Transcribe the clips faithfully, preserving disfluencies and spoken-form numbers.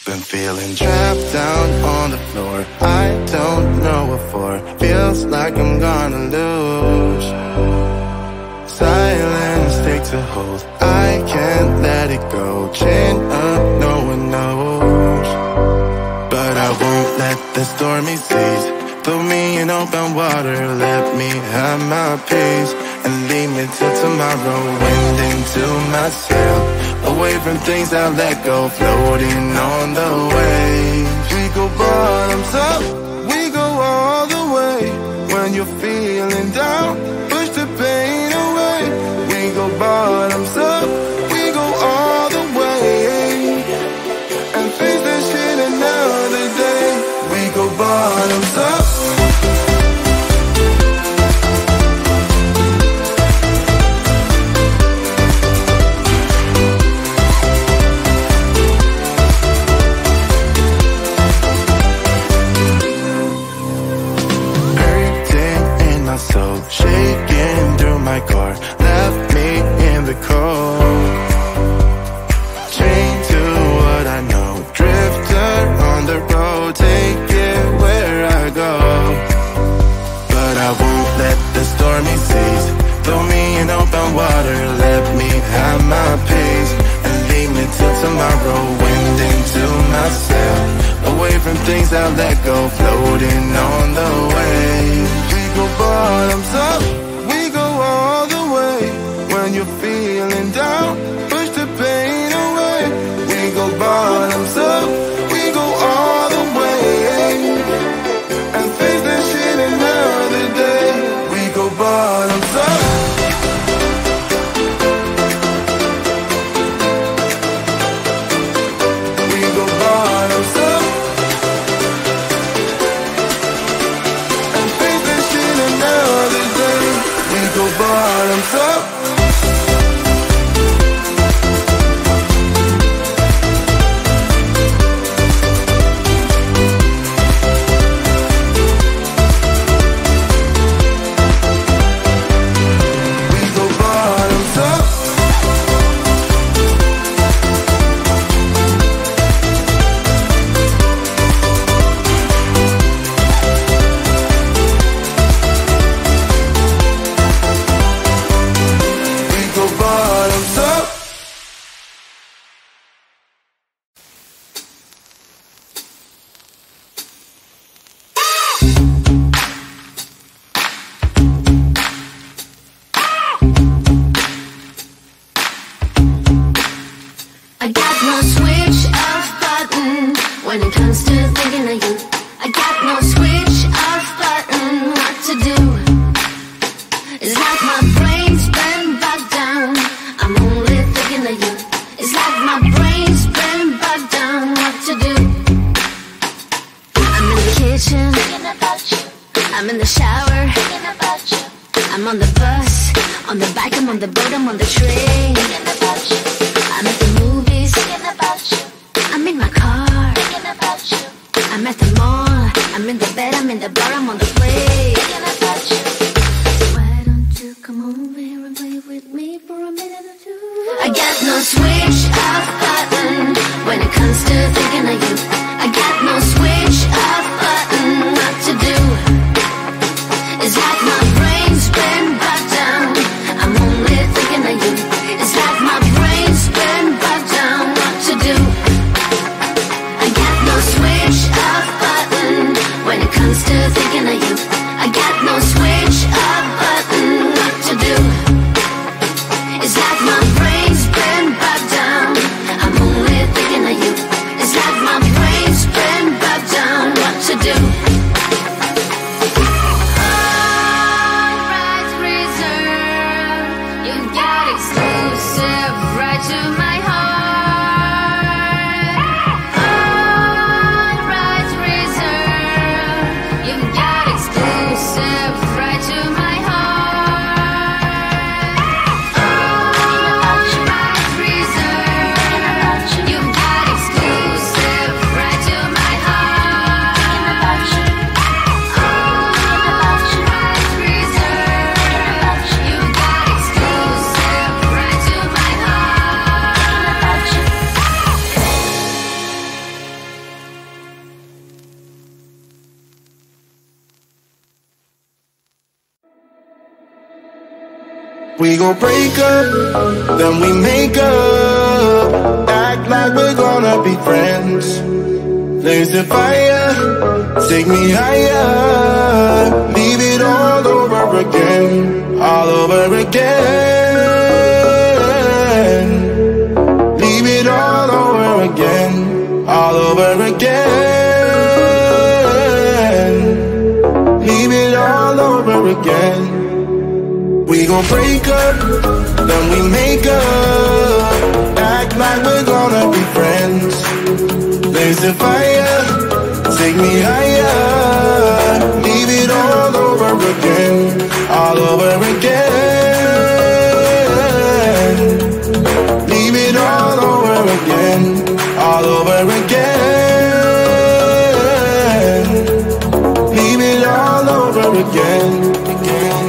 Been feeling trapped down on the floor, I don't know what for. Feels like I'm gonna lose. Silence takes a hold, I can't let it go. Chain up, no one knows. But I won't let the stormy seas throw me in open water. Let me have my peace and leave me till tomorrow. Wind into my sail, away from things I let go. Floating on the waves, we go bottoms up, we go all the way. When you're feeling down, push the pain away. We go bottoms up, we go all the way, and face that shit another day. We go bottoms up. So shaking through my car, left me in the cold. Chained to what I know, drifter on the road, take it where I go. But I won't let the stormy seas throw me in open water. Let me have my peace and leave me till tomorrow. Wind into my sail, away from things I let go. Floating on the waves, we go bottoms up, we go all the way. When you're feeling down, push the pain away. We go bottoms up, we go all the way, and face that shit another day. We go bottoms up. We go bottoms up. Go bottoms up. My brain's been brought down. I'm only thinking of you. It's like my brain We gon' break up, then we make up, act like we're gonna be friends. Blaze the fire, take me higher, leave it all over again, all over again. Leave it all over again, all over again. Leave it all over again. We gon' break up, then we make up, act like we're gonna be friends. Blaze the fire, take me higher, leave it all over again, all over again. Leave it all over again, all over again. Leave it all over again, again.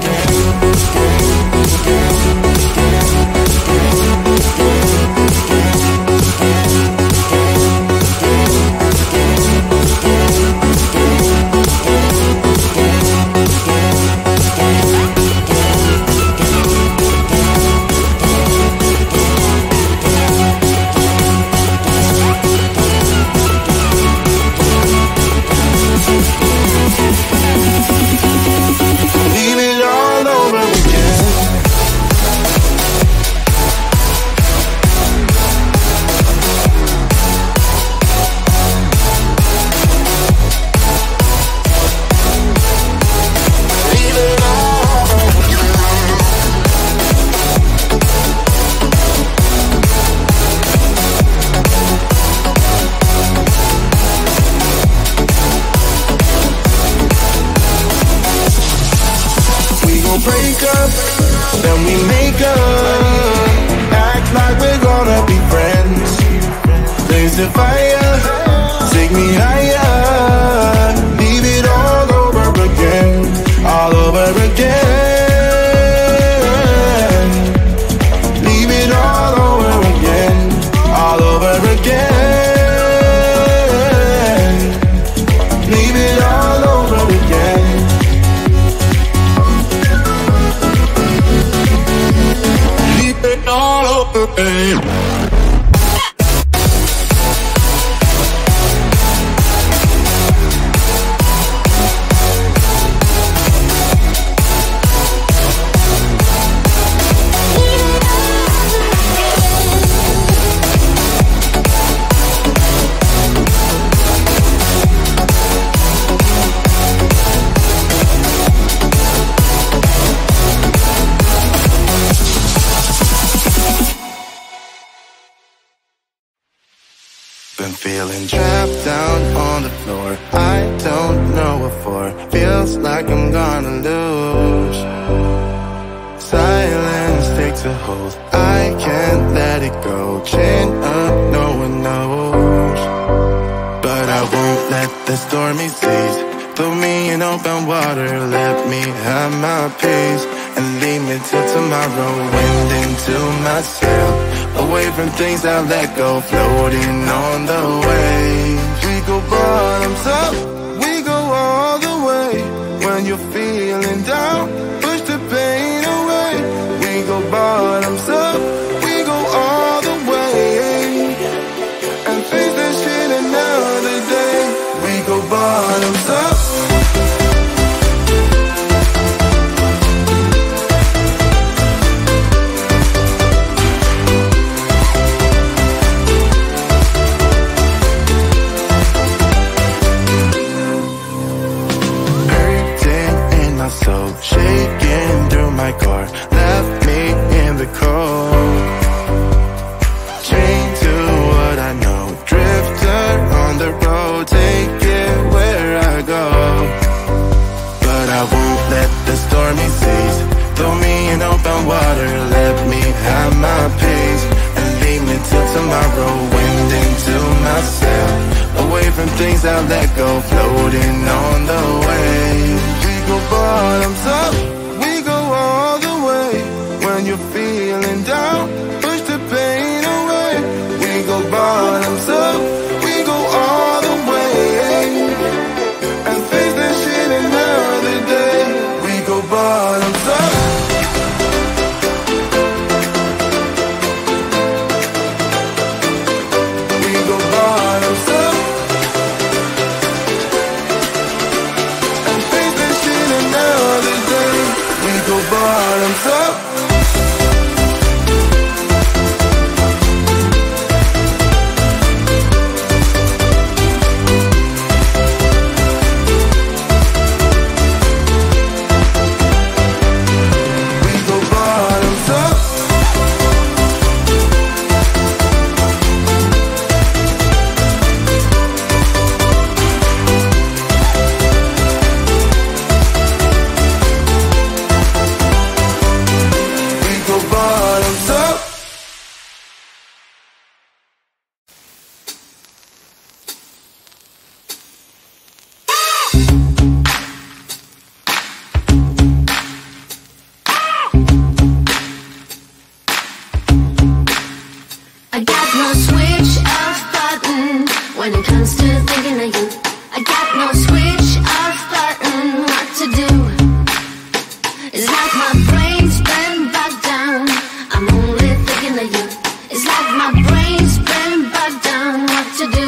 Break up, then we make up, act like we're gonna be friends. Blaze the fire, take me higher, leave it all over again, all over again. Leave it all over again, all over again. Leave it all over again. All over again. Been feeling trapped down on the floor, I don't know what for, feels like I'm gonna lose. Silence takes a hold, I can't let it go, chain up, no one knows. But I won't let the stormy seas throw me in open water, let me have my peace and leave me till tomorrow. Wind into my sail, away from things I let go, floating on the waves. We go bottoms up, we go all the way. When you're feeling down, push the pain away. We go bottoms up, we go all the way, and face that shit another day. We go bottoms up. So shaking through my car, left me in the cold, chained to what I know, drifter on the road, take it where I go. But I won't let the stormy seas throw me in open water, let me have my peace and leave me till tomorrow. Wind into my sail, away from things I let go, floating on the waves. We go bottoms up, we go all the way. When you're feeling down, push the pain away. We go bottoms up, we go all the way, and face that shit another day. We go bottoms up. it comes to thinking of you, I got no switch off button. What to do? It's like my brain's been bogged down. I'm only thinking of you. It's like my brain's been bogged down. What to do?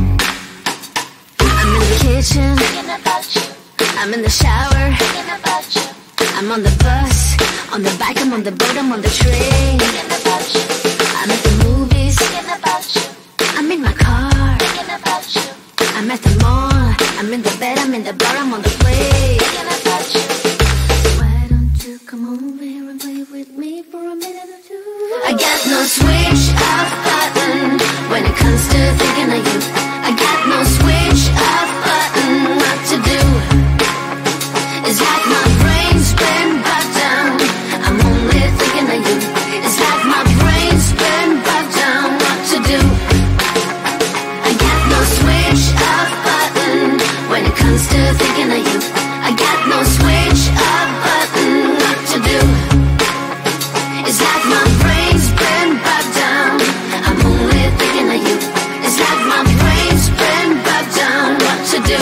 I'm in the kitchen, thinking about you. I'm in the shower, thinking about you. I'm on the bus, on the bike, I'm on the boat, I'm on the train, thinking about you. I'm at the movies, thinking about you. I'm in my car, thinking about you. I'm at the mall, I'm in the bed, I'm in the bar, I'm on the plane, thinking about you. Why don't you come over here and play with me for a minute or two? I got no switch off button when it comes to thinking of you. I got no switch off button. What to do? It's like my brain's been bogged down. I'm only thinking of you. It's like my brain's been bogged down. What to do? I got no switch off button when it comes to thinking of you. I got no switch off button. What to do? It's like my brain's been bogged down. I'm only thinking of you. It's like my brain's been bogged down. What to do?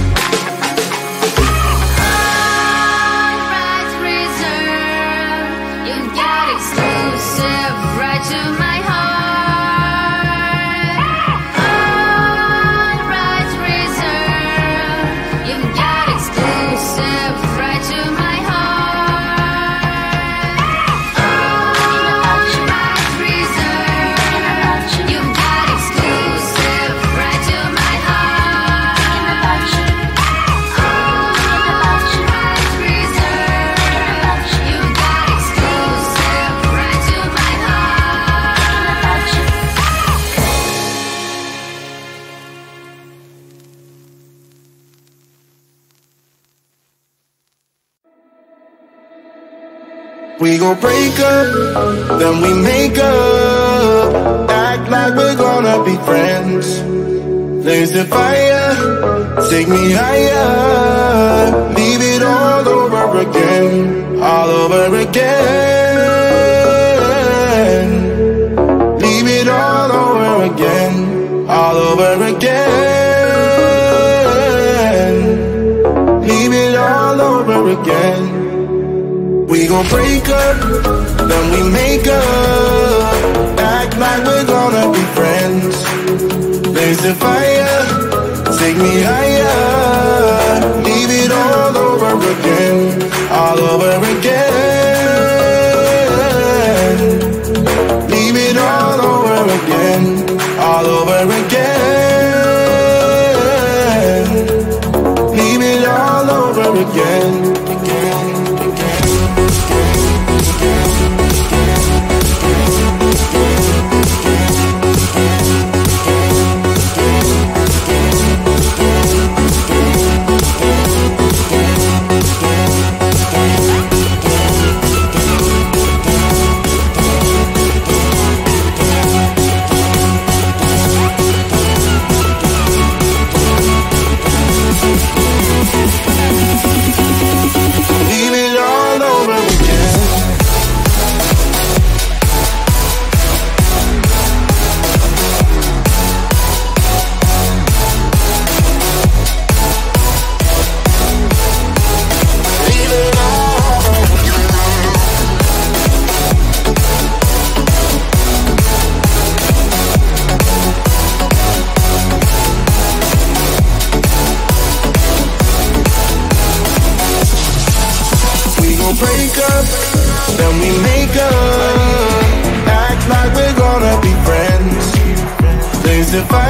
We gon' break up, then we make up. Act like we're gonna be friends. Blaze the fire, take me higher. Leave it all over again, all over again. Leave it all over again, all over again. Leave it all over again. We gon' break up, then we make up. Act like we're gonna be friends. Blaze the fire, take me higher. Leave it all over again, all over again. Leave it all over again, all over again. Leave it all over again, again. If I